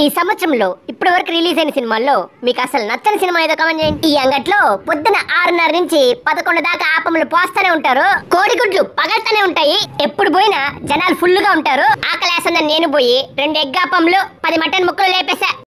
ఈ సంవత్సరంలో ఇప్పటి వరకు రిలీజ్ అయిన సినిమాల్లో మీకు అసలు నచ్చని సినిమా ఏదో కామెంట్ చేయండి. ఈ అంగట్లో పొద్దున 6:30 నుంచి 11 దాకా ఆపములు పోస్తూనే ఉంటారు. కోడిగుడ్లు పగలుతూనే ఉంటాయి. ఎప్పుడు పోయినా జనాలు ఫుల్ గా ఉంటారు. ఆకలేస్తుందని నేను పోయి 2 ఎగ్ ఆపములు 10 మటన్ ముక్కలు లేపేసా.